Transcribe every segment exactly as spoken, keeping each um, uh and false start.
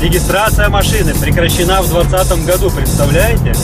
Регистрация машины прекращена в двадцатом году, представляете?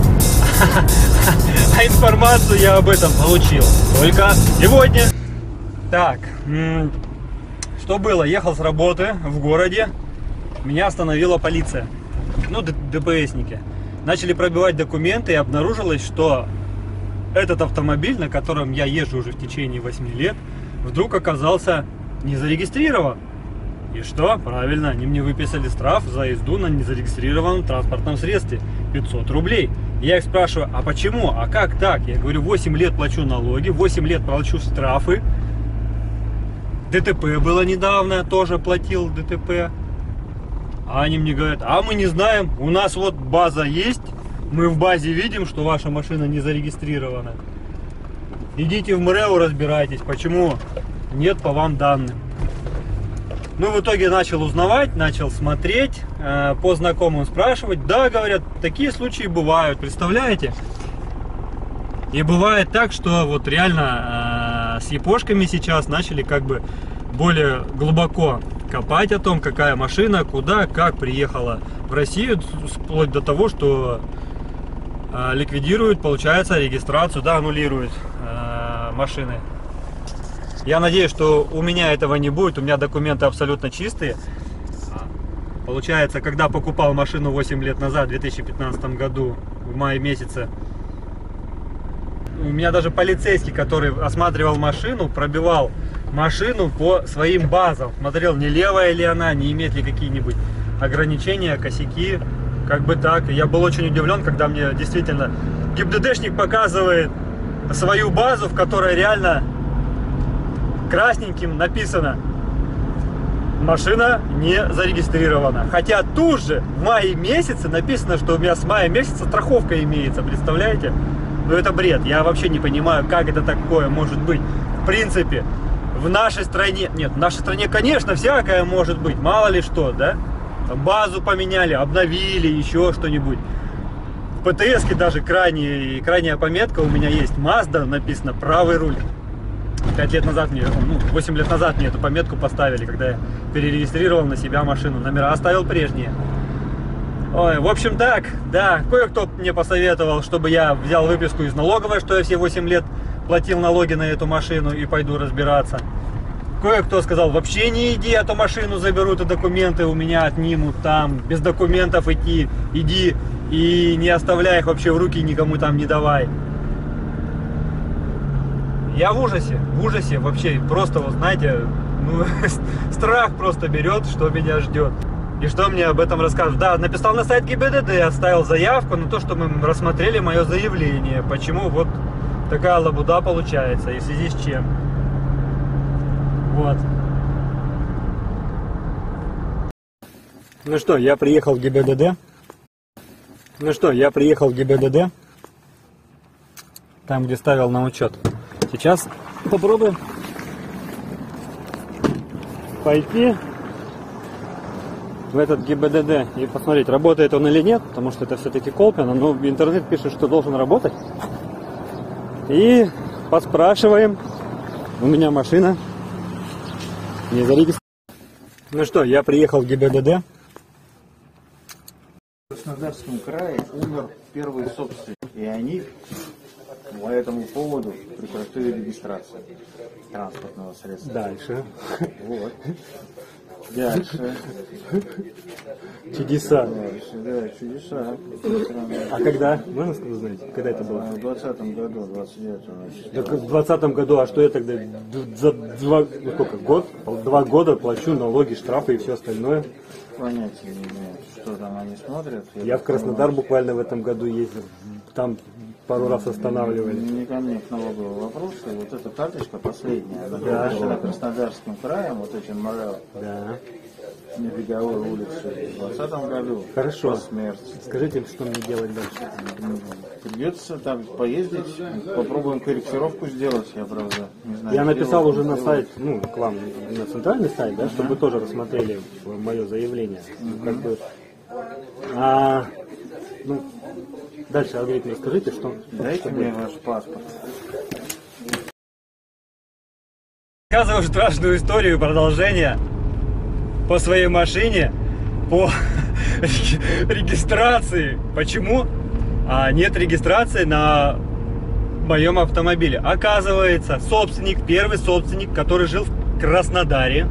А информацию я об этом получил только сегодня. Так, что было? Ехал с работы в городе, меня остановила полиция, ну, ДПСники. Начали пробивать документы, и обнаружилось, что этот автомобиль, на котором я езжу уже в течение восьми лет, вдруг оказался не зарегистрирован. И что? Правильно, они мне выписали штраф за езду на незарегистрированном транспортном средстве пятьсот рублей. Я их спрашиваю, а почему? А как так? Я говорю, восемь лет плачу налоги, восемь лет плачу штрафы. ДТП было недавно, тоже платил ДТП. А они мне говорят, а мы не знаем, у нас вот база есть, мы в базе видим, что ваша машина не зарегистрирована. Идите в МРЭО, разбирайтесь, почему нет по вам данных. Ну, в итоге начал узнавать, начал смотреть, э, по знакомым спрашивать. Да, говорят, такие случаи бывают, представляете? И бывает так, что вот реально э, с япошками сейчас начали как бы более глубоко копать о том, какая машина, куда, как приехала в Россию, вплоть до того, что э, ликвидируют, получается, регистрацию, да, аннулируют э, машины. Я надеюсь, что у меня этого не будет, у меня документы абсолютно чистые. Получается, когда покупал машину восемь лет назад, в две тысячи пятнадцатом году, в мае месяце, у меня даже полицейский, который осматривал машину, пробивал машину по своим базам. Смотрел, не левая ли она, не имеет ли какие-нибудь ограничения, косяки, как бы так. Я был очень удивлен, когда мне действительно ГИБДДшник показывает свою базу, в которой реально красненьким написано: машина не зарегистрирована. Хотя тут же в мае месяце написано, что у меня с мая месяца страховка имеется, представляете? Ну это бред, я вообще не понимаю, как это такое может быть. В принципе, в нашей стране, нет, в нашей стране, конечно, всякое может быть, мало ли что, да? Базу поменяли, обновили, еще что-нибудь. В ПТСке даже крайняя, крайняя пометка у меня есть, Mazda, написано правый руль. Пять лет назад мне, ну, восемь лет назад мне эту пометку поставили, когда я перерегистрировал на себя машину. Номера оставил прежние. Ой, в общем так, да, кое-кто мне посоветовал, чтобы я взял выписку из налоговой, что я все восемь лет платил налоги на эту машину и пойду разбираться. Кое-кто сказал, вообще не иди, а то машину заберут и документы у меня отнимут там. Без документов идти, иди и не оставляй их вообще в руки, никому там не давай. Я в ужасе, в ужасе вообще, просто, вот знаете, ну, страх просто берет, что меня ждет. И что мне об этом расскажут. Да, написал на сайт ГИБДД, оставил заявку на то, что мы рассмотрели мое заявление. Почему вот такая лабуда получается и в связи с чем. Вот. Ну что, я приехал в ГИБДД. Ну что, я приехал в ГИБДД. Там, где ставил на учет. Сейчас попробуем пойти в этот ГИБДД и посмотреть, работает он или нет, потому что это все-таки Колпино, но интернет пишет, что должен работать. И поспрашиваем. У меня машина не зарегистрирована. Ну что, я приехал в ГИБДД. В Краснодарском крае умер первый собственник, и они по этому поводу прекратили регистрацию транспортного средства. Дальше. Вот. Дальше. Чудеса. Дальше, да, чудеса. А когда? Можно узнать, когда это было? В двадцатом году, двадцать девятого. Так в двадцатом году, а что я тогда за два, ну, сколько, год? Два года плачу налоги, штрафы и все остальное. Понятия не имею, что там они смотрят. Я, я в Краснодар понимаю, буквально в этом году ездил, там пару раз останавливали. Не ко мне к налоговому вопросу, вот эта карточка последняя, она да. была Краснодарским краем, вот этим МРЭО. Да. На Беговой улице в двадцатом году. Хорошо. Смерть. Скажите, что мне делать дальше? Придется там поездить, попробуем корректировку сделать, я правда не знаю. Я написал делать, уже на делать. сайт, ну, к вам на центральный сайт, да, uh-huh. чтобы вы тоже рассмотрели мое заявление. Uh-huh. Как бы, а, ну, дальше, алгоритм, скажите, что... Дайте что мне будет. ваш паспорт. Рассказываю страшную историю, продолжение. По своей машине, по регистрации. Почему? А нет регистрации на моем автомобиле. Оказывается, собственник, первый собственник, который жил в Краснодаре,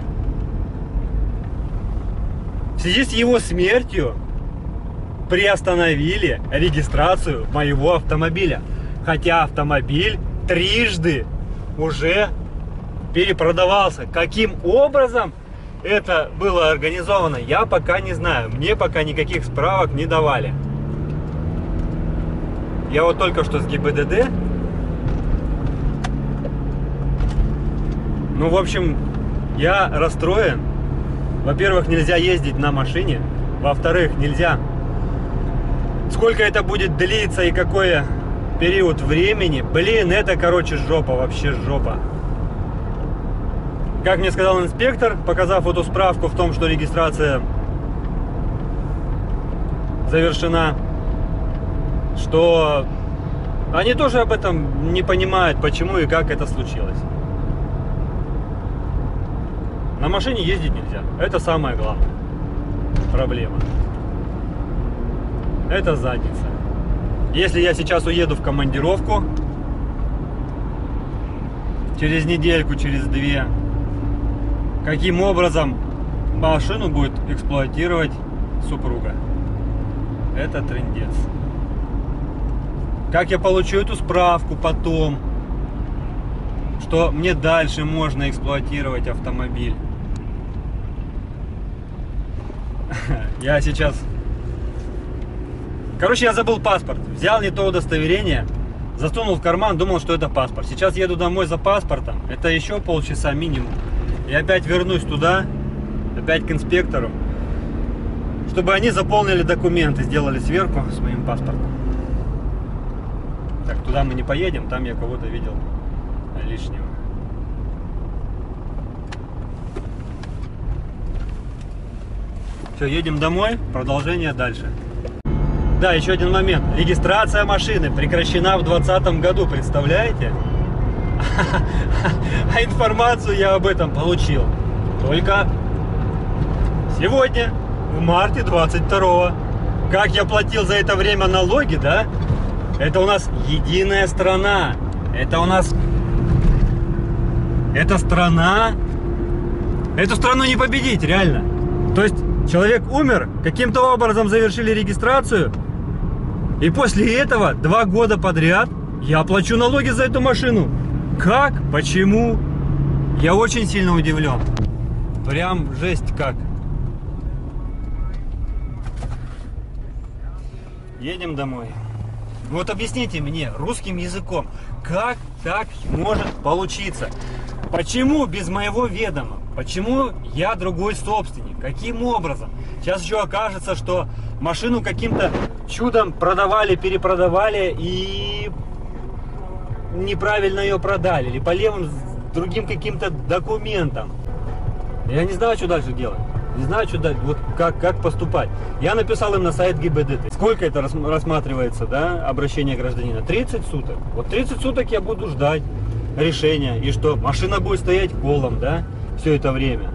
в связи с его смертью приостановили регистрацию моего автомобиля. Хотя автомобиль трижды уже перепродавался. Каким образом это было организовано, я пока не знаю. Мне пока никаких справок не давали. Я вот только что с ГИБДД. Ну, в общем, я расстроен. Во-первых, нельзя ездить на машине. Во-вторых, нельзя. Сколько это будет длиться и какой период времени. Блин, это, короче, жопа, вообще жопа. Как мне сказал инспектор, показав эту справку в том, что регистрация завершена, что они тоже об этом не понимают, почему и как это случилось. На машине ездить нельзя. Это самая главная проблема. Это задница. Если я сейчас уеду в командировку, через недельку, через две, каким образом машину будет эксплуатировать супруга? Это трындец. Как я получу эту справку потом, что мне дальше можно эксплуатировать автомобиль? Я сейчас... Короче, я забыл паспорт. Взял не то удостоверение, засунул в карман, думал, что это паспорт. Сейчас еду домой за паспортом. Это еще полчаса минимум. И опять вернусь туда, опять к инспектору, чтобы они заполнили документы, сделали сверку с моим паспортом. Так, туда мы не поедем, там я кого-то видел лишнего. Все, едем домой, продолжение дальше. Да, еще один момент. Регистрация машины прекращена в двадцатом году, представляете? А информацию я об этом получил только сегодня, в марте двадцать второго. Как я платил за это время налоги, да? Это у нас единая страна. Это у нас... Эта страна... Эту страну не победить, реально. То есть человек умер, каким-то образом завершили регистрацию, и после этого два года подряд я плачу налоги за эту машину. Как? Почему? Я очень сильно удивлен. Прям жесть как. Едем домой. Вот объясните мне русским языком, как так может получиться? Почему без моего ведома? Почему я другой собственник? Каким образом? Сейчас еще окажется, что машину каким-то чудом продавали, перепродавали и неправильно ее продали. Или по левым другим каким-то документам. Я не знаю, что дальше делать. Не знаю, что дальше, вот как, как поступать. Я написал им на сайт ГИБДД. Сколько это рассматривается, да, обращение гражданина? тридцать суток. Вот тридцать суток я буду ждать решения. И что? Машина будет стоять колом, да, все это время.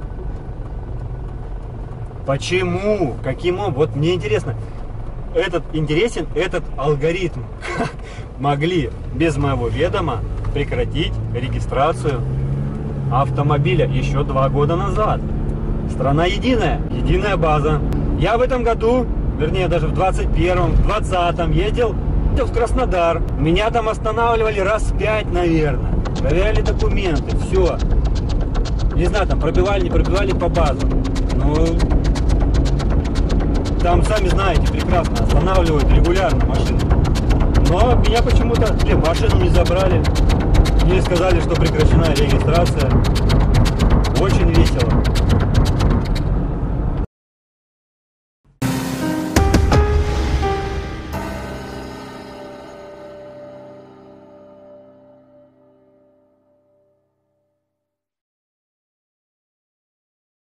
Почему? Каким образом? Вот мне интересно. Этот интересен этот алгоритм. Могли без моего ведома прекратить регистрацию автомобиля еще два года назад. Страна единая, единая база. Я в этом году, вернее даже в двадцать первом, в двадцатом ездил в Краснодар. Меня там останавливали раз пять, наверное. Проверяли документы, все. Не знаю, там пробивали, не пробивали по базам. Ну, там, сами знаете, прекрасно, останавливают регулярно машины. Но меня почему-то, блин, машину не забрали. Мне сказали, что прекращена регистрация. Очень весело.